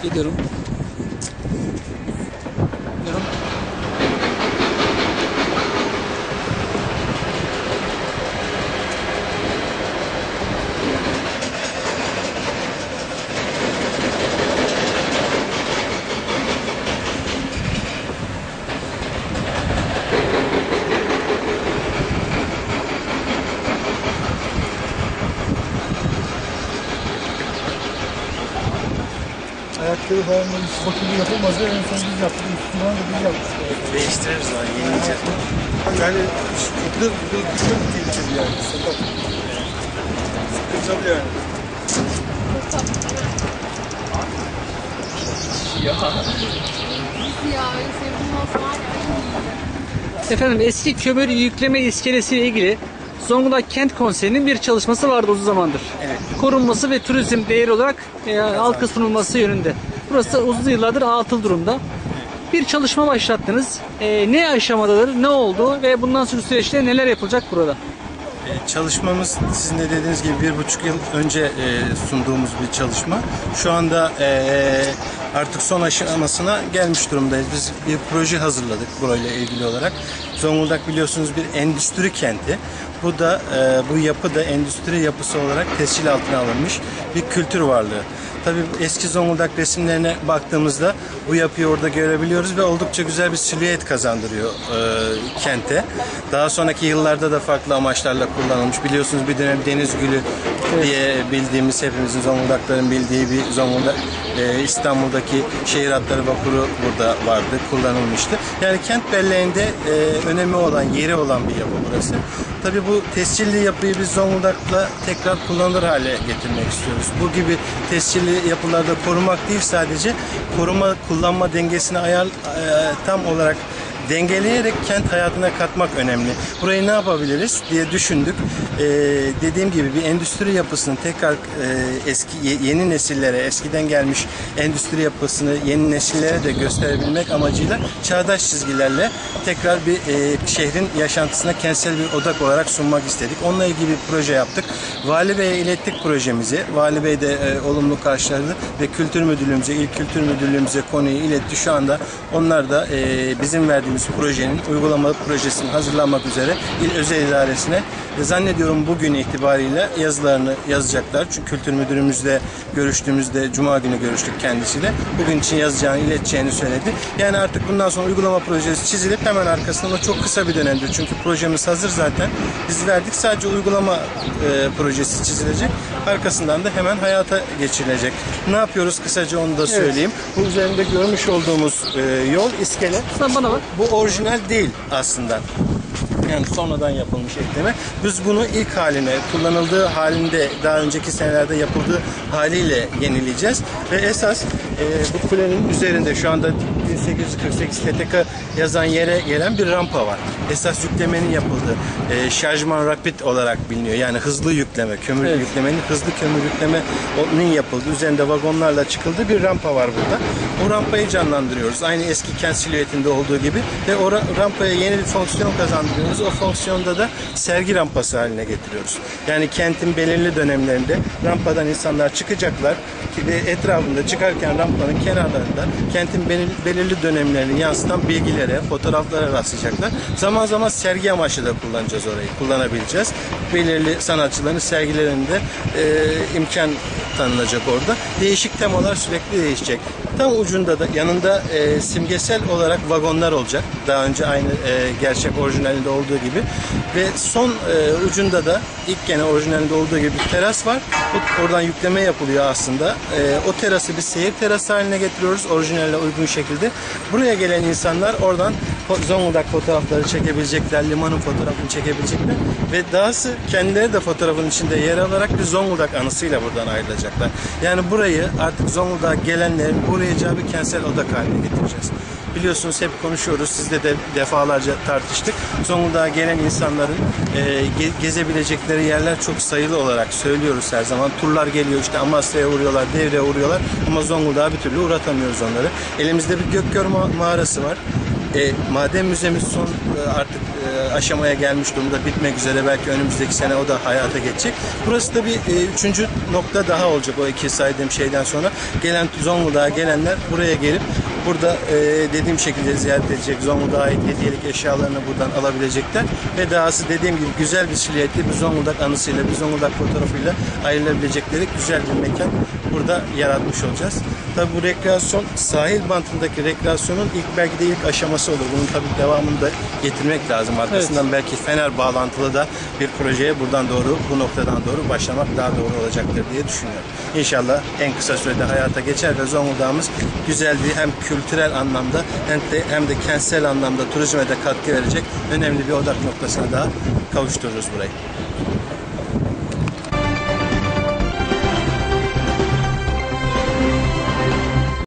Gidiyorum. Gidiyorum. Ayakları falan bakımı yapılmaz ya, en son biz yaptık. Üstüne de biz yaptık. Değiştiririz onu, yenileceğiz. Yani çok tehlikeli yani. Sokak. Sıkıntılı yani. Ya öyle sevdiğim olsa var ya. Efendim, eski kömür yükleme iskelesiyle ilgili Zonguldak Kent Konseyi'nin bir çalışması vardı uzun zamandır. Evet. Korunması ve turizm değeri olarak halka sunulması yönünde. Burası uzun yıllardır atıl durumda. Bir çalışma başlattınız. Ne aşamadadır, ne oldu ve bundan sonra süreçte neler yapılacak burada? Çalışmamız sizin de dediğiniz gibi 1,5 yıl önce sunduğumuz bir çalışma. Şu anda artık son aşamasına gelmiş durumdayız. Biz bir proje hazırladık burayla ilgili olarak. Zonguldak biliyorsunuz bir endüstri kenti. Bu da bu yapı da endüstri yapısı olarak tescil altına alınmış bir kültür varlığı. Tabii eski Zonguldak resimlerine baktığımızda bu yapıyı orada görebiliyoruz ve oldukça güzel bir silüet kazandırıyor kente. Daha sonraki yıllarda da farklı amaçlarla kullanılmış. Biliyorsunuz bir dönem Deniz Gülü diye bildiğimiz, hepimizin Zonguldakların bildiği bir Zonguldak İstanbul'daki şehir hatları vapuru burada vardı, kullanılmıştı. Yani kent belleğinde önemi olan, yeri olan bir yapı burası. Tabii bu tescilli yapıyı biz Zonguldak'la tekrar kullanılır hale getirmek istiyoruz. Bu gibi tescilli yapılarda korumak değil, sadece koruma kullanma dengesini tam olarak dengeleyerek kent hayatına katmak önemli. Burayı ne yapabiliriz diye düşündük. Dediğim gibi bir endüstri yapısını tekrar yeni nesillere, eskiden gelmiş endüstri yapısını yeni nesillere de gösterebilmek amacıyla çağdaş çizgilerle tekrar bir şehrin yaşantısına kentsel bir odak olarak sunmak istedik. Onunla ilgili bir proje yaptık. Vali Bey'e ilettik projemizi. Vali Bey de olumlu karşıladı ve Kültür Müdürlüğümüze, İl Kültür Müdürlüğümüze konuyu iletti. Şu anda onlar da bizim verdiğimiz projenin uygulama projesini hazırlanmak üzere İl Özel İdaresine zannediyorum bugün itibariyle yazılarını yazacaklar. Çünkü Kültür Müdürümüzle görüştüğümüzde Cuma günü görüştük kendisiyle. Bugün için yazacağını, ileteceğini söyledi. Yani artık bundan sonra uygulama projesi çizilip hemen arkasından, o çok kısa bir dönemdir. Çünkü projemiz hazır zaten. Biz verdik. Sadece uygulama projesi çizilecek. Arkasından da hemen hayata geçirilecek. Ne yapıyoruz kısaca onu da söyleyeyim. Bu üzerinde görmüş olduğumuz yol, iskele. Sen bana bak. Bu orijinal değil aslında. Yani sonradan yapılmış ekleme. Biz bunu ilk haline, kullanıldığı halinde, daha önceki senelerde yapıldığı haliyle yenileyeceğiz. Ve esas bu kulenin üzerinde şu anda 1848 TTK yazan yere gelen bir rampa var. Esas yüklemenin yapıldığı, şarjman rapid olarak biliniyor. Yani hızlı yükleme, kömür yüklemenin, hızlı kömür yüklemenin yapıldığı, üzerinde vagonlarla çıkıldığı bir rampa var burada. O rampayı canlandırıyoruz. Aynı eski kent silüetinde olduğu gibi ve o rampaya yeni bir fonksiyon kazandırıyoruz. O fonksiyonda da sergi rampası haline getiriyoruz. Yani kentin belirli dönemlerinde rampadan insanlar çıkacaklar ve etrafında çıkarken rampanın kenarlarında kentin belirli dönemlerini yansıtan bilgilere, fotoğraflara rastlayacaklar. Zaman zaman sergi amaçlı da kullanacağız orayı, kullanabileceğiz. Belirli sanatçıların sergilerinde imkan tanınacak orada. Değişik temalar sürekli değişecek. Tam ucunda da yanında simgesel olarak vagonlar olacak. Daha önce aynı gerçek orijinalinde olduğu gibi. Ve son ucunda da ilk gene orijinalinde olduğu gibi bir teras var. Oradan yükleme yapılıyor aslında. O terası bir seyir terası haline getiriyoruz orijinalle uygun şekilde. Buraya gelen insanlar oradan Zonguldak fotoğrafları çekebilecekler, limanın fotoğrafını çekebilecekler ve dahası kendileri de fotoğrafın içinde yer alarak bir Zonguldak anısıyla buradan ayrılacaklar. Yani burayı artık Zonguldak'a gelenlerin uğrayacağı bir kentsel odak haline getireceğiz. Biliyorsunuz hep konuşuyoruz, sizle de defalarca tartıştık. Zonguldak'a gelen insanların gezebilecekleri yerler çok sayılı olarak söylüyoruz her zaman. Turlar geliyor, işte Amasya'ya uğruyorlar, Devre'ye uğruyorlar ama Zonguldak'a bir türlü uğratamıyoruz onları. Elimizde bir Gökgör mağarası var. Maden müzemiz son artık aşamaya gelmiş durumda, bitmek üzere, belki önümüzdeki sene o da hayata geçecek. Burası da bir üçüncü nokta daha olacak o iki saydığım şeyden sonra. Zonguldak'a gelenler buraya gelip burada dediğim şekilde ziyaret edecek, Zonguldak'a ait hediyelik eşyalarını buradan alabilecekler ve dahası dediğim gibi güzel bir silüetli bir Zonguldak anısıyla, bir Zonguldak fotoğrafıyla ayrılabilecekleri güzel bir mekan burada yaratmış olacağız. Tabii bu rekreasyon, sahil bantındaki rekreasyonun belki de ilk aşaması olur. Bunun tabii devamını da getirmek lazım. Arkasından belki Fener bağlantılı da bir projeye buradan doğru, bu noktadan doğru başlamak daha doğru olacaktır diye düşünüyorum. İnşallah en kısa sürede hayata geçer ve Zonguldak'ımız güzel bir, hem kültürel anlamda hem de kentsel anlamda turizme de katkı verecek önemli bir odak noktasına daha kavuştururuz burayı.